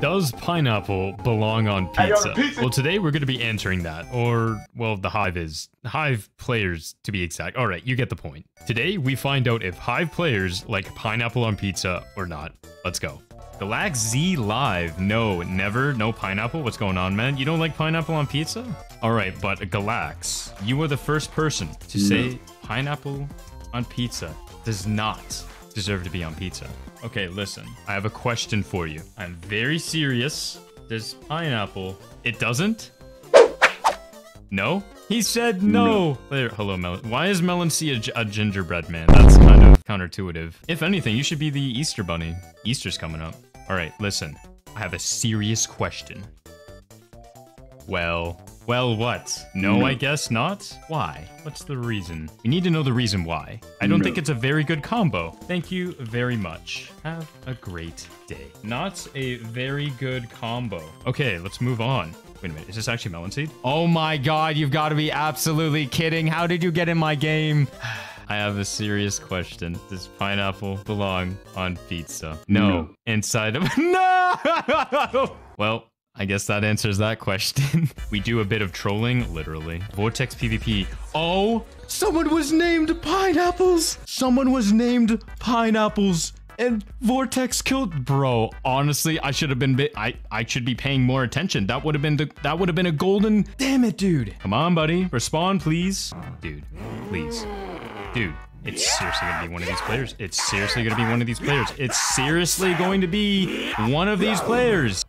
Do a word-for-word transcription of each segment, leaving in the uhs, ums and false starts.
Does pineapple belong on pizza? pizza? Well, today we're going to be answering that. Or, well, the Hive is. Hive players, to be exact. All right, you get the point. Today, we find out if Hive players like pineapple on pizza or not. Let's go. Galax Z Live. No, never. No pineapple. What's going on, man? You don't like pineapple on pizza? All right, but Galax, you were the first person to no. say pineapple on pizza does not deserve to be on pizza. Okay, listen. I have a question for you. I'm very serious. Does pineapple... It doesn't? No? He said no. no. There, hello, Melon. Why is Melon C a, a gingerbread man? That's kind of counterintuitive. If anything, you should be the Easter bunny. Easter's coming up. All right, listen. I have a serious question. Well... Well, what? No, no, I guess not? Why? What's the reason? We need to know the reason why. I don't no. think it's a very good combo. Thank you very much. Have a great day. Not a very good combo. Okay, let's move on. Wait a minute, is this actually Melon Seed? Oh my god, you've got to be absolutely kidding. How did you get in my game? I have a serious question. Does pineapple belong on pizza? No. no. Inside of... No! Well... I guess that answers that question. We do a bit of trolling, literally. Vortex PvP. Oh, someone was named Pineapples. Someone was named Pineapples. And Vortex killed. Bro, honestly, I should have been. Bi I I should be paying more attention. That would have been the. That would have been a golden. Damn it, dude. Come on, buddy. Respond, please. Dude, please. Dude. It's seriously going to be one of these players. It's seriously going to be one of these players. It's seriously going to be one of these players.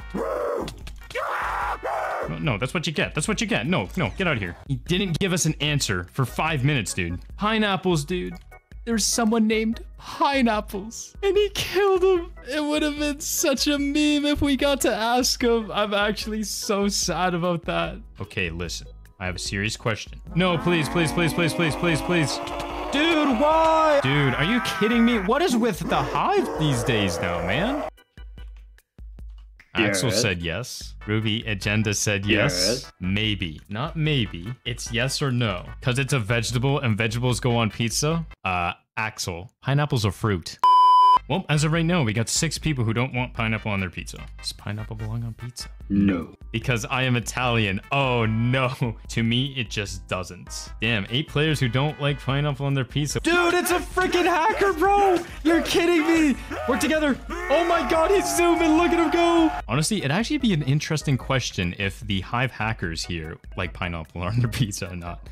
No, that's what you get. That's what you get. No, no, get out of here. He didn't give us an answer for five minutes, dude. Pineapples, dude. There's someone named Pineapples. And he killed him. It would have been such a meme if we got to ask him. I'm actually so sad about that. Okay, listen. I have a serious question. No, please, please, please, please, please, please, please. Dude, why? Dude, are you kidding me? What is with the Hive these days now, man? Yeah, Axel right? said yes. Ruby Agenda said yes. Yeah, right? Maybe. Not maybe. It's yes or no. Because it's a vegetable and vegetables go on pizza. Uh, Axel. Pineapple's a fruit. Well, as of right now, we got six people who don't want pineapple on their pizza. Does pineapple belong on pizza? No. Because I am Italian. Oh, no. To me, it just doesn't. Damn, eight players who don't like pineapple on their pizza. Dude, it's a freaking hacker, bro. You're kidding me. Work together. Oh my god, he's zooming. Look at him go. Honestly, it'd actually be an interesting question if the Hive hackers here like pineapple on their pizza or not.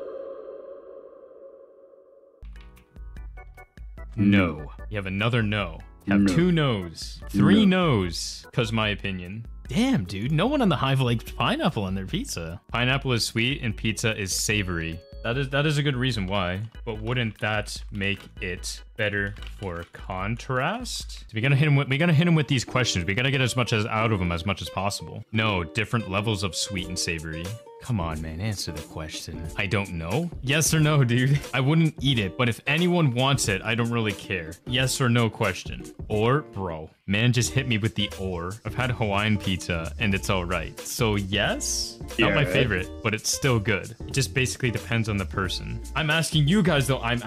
No. You have another no. You have no. two no's. Three no. no's. Cause my opinion. Damn, dude. No one on the Hive likes pineapple on their pizza. Pineapple is sweet and pizza is savory. That is that is a good reason why. But wouldn't that make it better for contrast? We gotta hit him with we gotta hit him with these questions. We gotta get as much as out of him as much as possible. No, different levels of sweet and savory. Come on, man, answer the question. I don't know. Yes or no, dude? I wouldn't eat it, but if anyone wants it, I don't really care. Yes or no question. Or, bro. Man just hit me with the or. I've had Hawaiian pizza, and it's alright. So, yes? Yeah, Not my right? favorite, but it's still good. It just basically depends on the person. I'm asking you guys, though. I'm...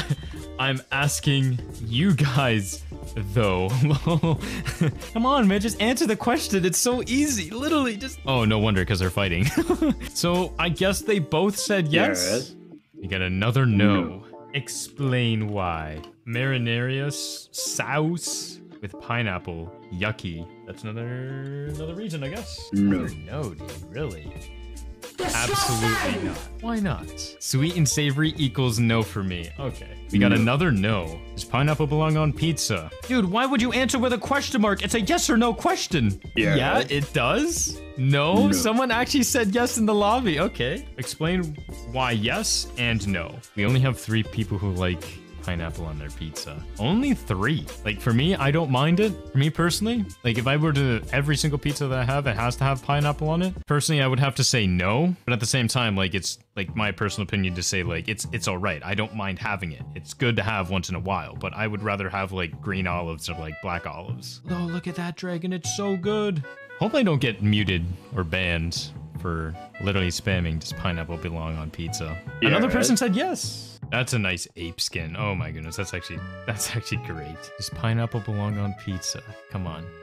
I'm asking you guys, though. Come on, man. Just answer the question. It's so easy. Literally, just... Oh, no wonder, because they're fighting. So, I guess they both said yes? Yeah, You got another no. No. Explain why. Marinara sauce with pineapple. Yucky. That's another another reason, I guess. No. Another no, dude. Really? Absolutely not. Why not? Sweet and savory equals no for me. Okay. We got No. another no. Does pineapple belong on pizza? Dude, why would you answer with a question mark? It's a yes or no question. Yeah. Yeah, it does? No? No. Someone actually said yes in the lobby. Okay. Explain why yes and no. We only have three people who like pineapple on their pizza. Only three. Like, for me, I don't mind it. For me personally, like, if I were to, every single pizza that I have, it has to have pineapple on it. Personally, I would have to say no. But at the same time, like, it's, like, my personal opinion to say, like, it's it's all right. I don't mind having it. It's good to have once in a while. But I would rather have, like, green olives or, like, black olives. Oh, look at that dragon. It's so good. Hope I don't get muted or banned for literally spamming does pineapple belong on pizza. Yeah, Another person right? said yes. That's a nice ape skin. Oh my goodness, that's actually that's actually great. Does pineapple belong on pizza? Come on.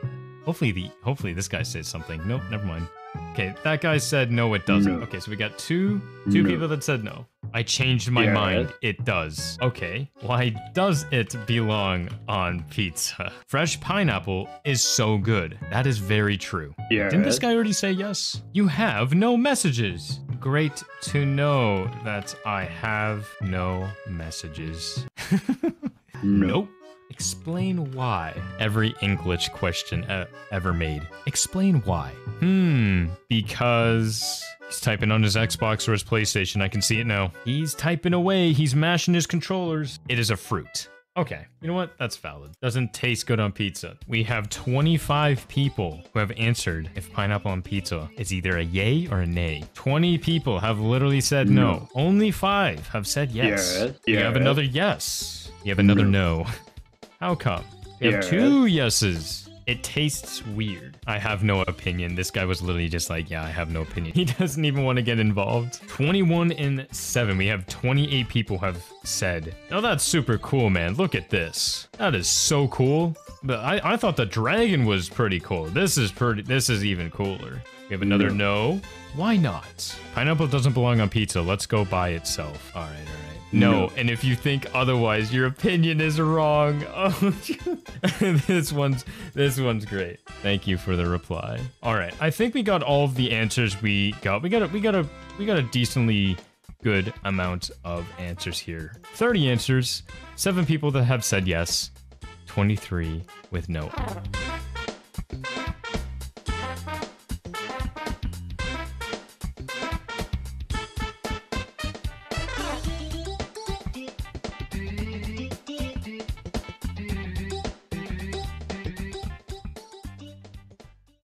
Hopefully the hopefully this guy says something. Nope, never mind. Okay, that guy said no, it doesn't. No. Okay, so we got two two No. people that said no. I changed my Yes. mind. It does. Okay, why does it belong on pizza? Fresh pineapple is so good. That is very true. Yes. Didn't this guy already say yes? You have no messages. Great to know that I have no messages. No. Nope. Explain why. Every English question e- ever made. Explain why. Hmm. Because he's typing on his Xbox or his PlayStation. I can see it now. He's typing away. He's mashing his controllers. It is a fruit. Okay, you know what? That's valid. Doesn't taste good on pizza. We have twenty-five people who have answered if pineapple on pizza is either a yay or a nay. twenty people have literally said no. No. Only five have said yes. Yes, You have yes. another yes. You have another no. How come? We have Yes. two yeses. It tastes weird. I have no opinion. This guy was literally just like, yeah, I have no opinion. He doesn't even want to get involved. twenty-one and seven. We have twenty-eight people have said. Oh, that's super cool, man. Look at this. That is so cool. But I, I thought the dragon was pretty cool. This is pretty, this is even cooler. We have another no. Why not? Pineapple doesn't belong on pizza. Let's go by itself. All right, all right. No, No. and if you think otherwise, your opinion is wrong. Oh, this one's this one's great. Thank you for the reply. All right, I think we got all of the answers we got. We got a we got a we got a decently good amount of answers here. thirty answers, seven people that have said yes, twenty-three with no.